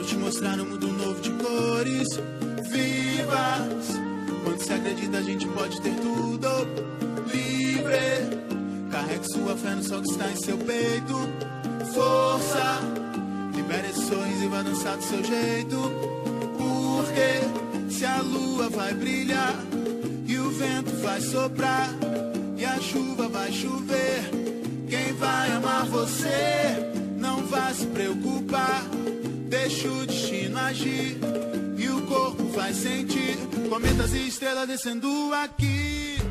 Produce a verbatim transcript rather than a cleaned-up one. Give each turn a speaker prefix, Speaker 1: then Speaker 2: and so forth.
Speaker 1: Quero te mostrar um mundo novo de cores vivas. Quando se acredita a gente pode ter tudo. Livre, carregue sua fé no sol que está em seu peito. Força, libere esse sorriso e vá dançar do seu jeito. Porque se a lua vai brilhar e o vento vai soprar e a chuva vai chover, quem vai amar você não vai se preocupar. Deixa o destino agir e o corpo vai sentir cometas e estrelas descendo aqui.